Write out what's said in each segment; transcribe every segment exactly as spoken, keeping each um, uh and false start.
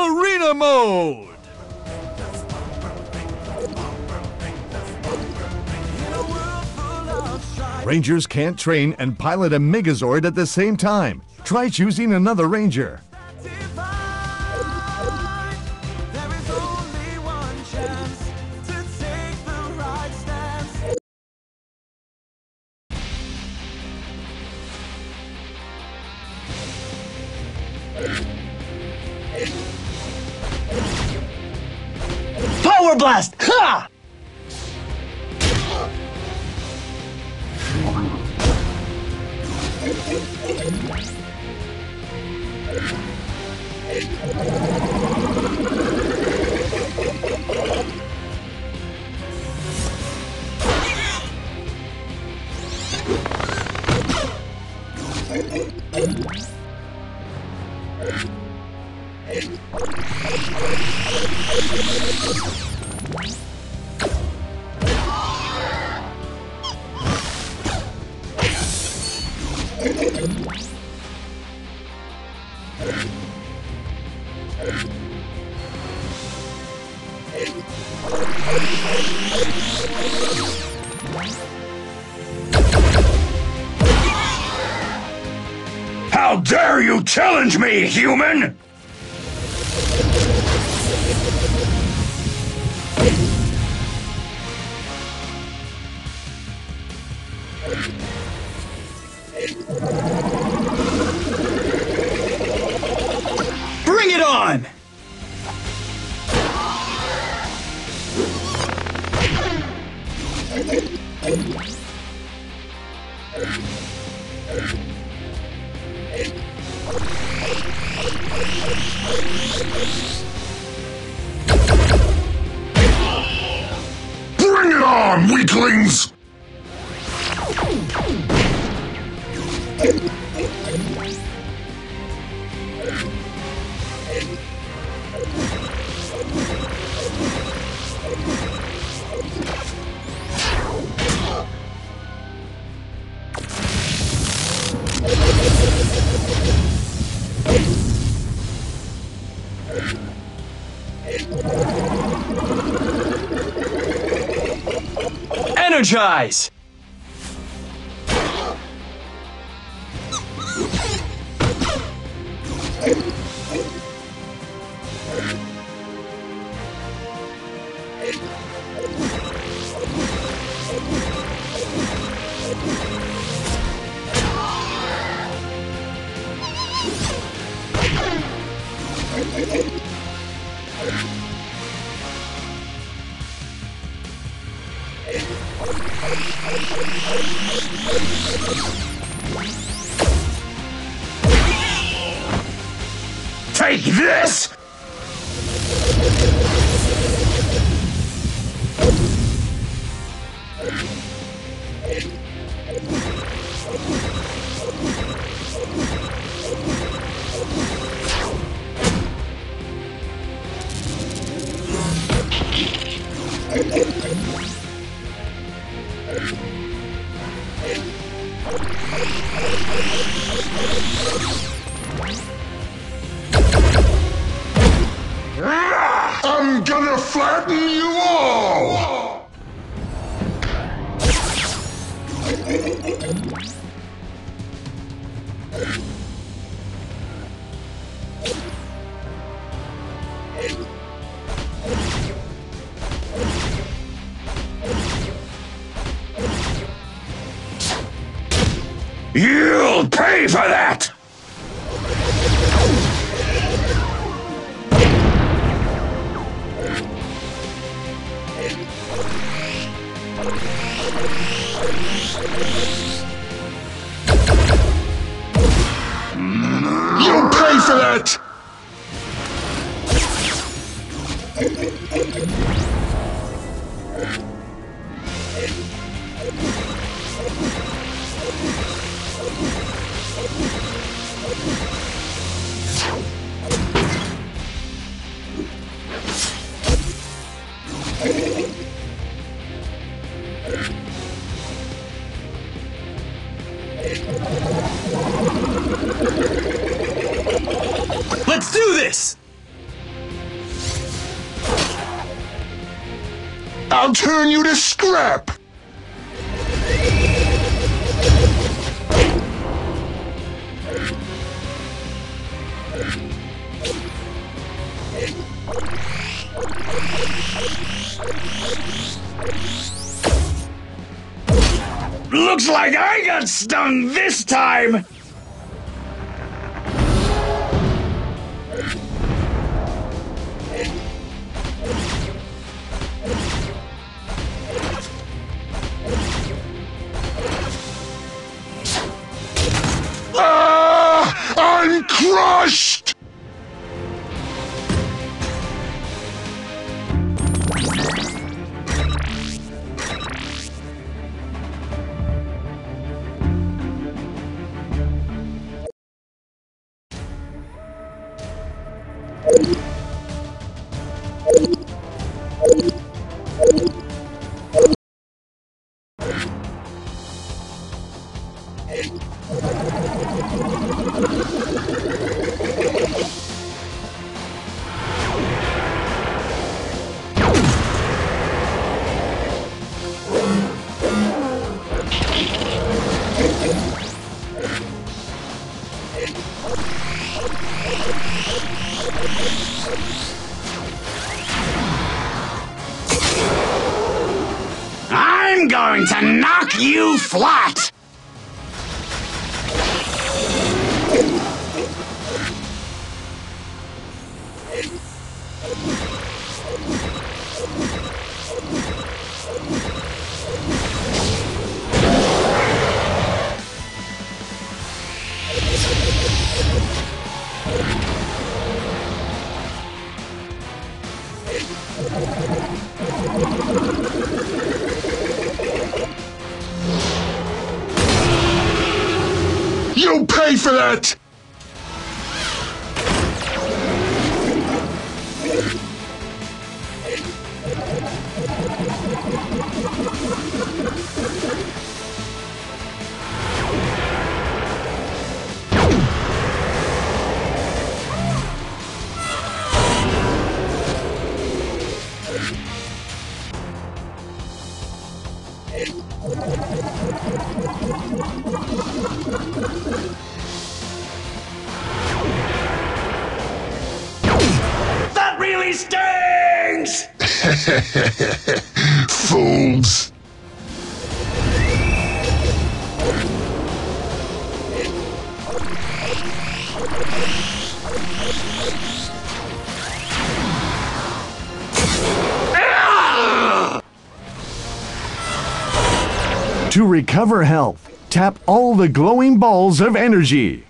Arena Mode! Rangers can't train and pilot a Megazord at the same time. Try choosing another Ranger. Power Blast! Ha! How dare you challenge me, human! Bring it on! Bring it on, weaklings! Energize! Take this! I'm gonna flatten you all! You'll pay for that! You'll pay for that! Let's do this! I'll turn you to scrap! Looks like I got stung this time! Ah! I'm crushed! I'm going to knock you flat! You'll pay for that! That really stings! Fools! To recover health, tap all the glowing balls of energy.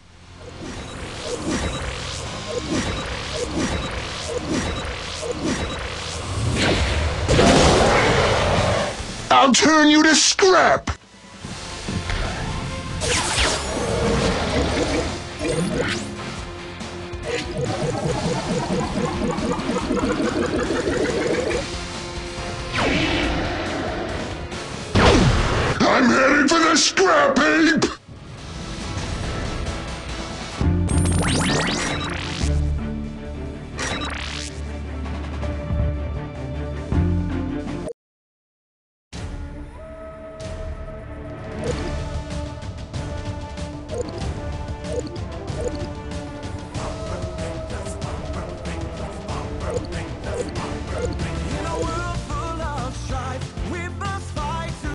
I'll turn you to scrap! I'm heading for the scrap heap!